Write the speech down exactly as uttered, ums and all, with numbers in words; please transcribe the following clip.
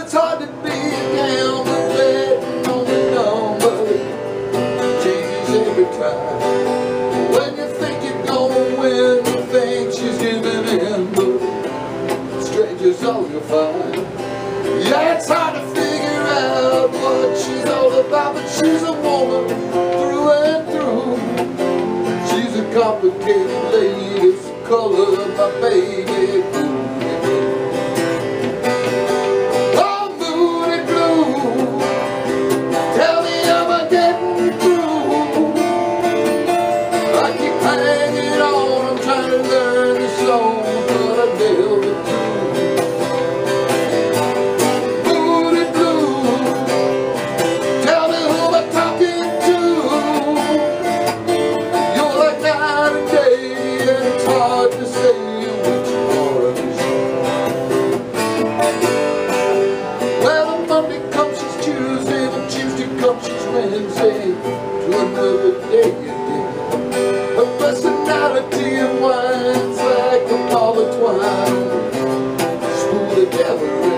it's hard to be down the bed on the number. Changes every time. When you think you're gonna win, you think she's giving in, but strangers all you'll find. Yeah, it's hard to figure out what she's all about, but she's a woman through and through. She's a complicated lady, it's the color of my baby blue. Oh, moody blue, tell me am I getting through? I keep hanging on, I'm trying to learn the song, but I never do. Wednesday to another day again. Her personality and winds like a ball of twine, smooth together.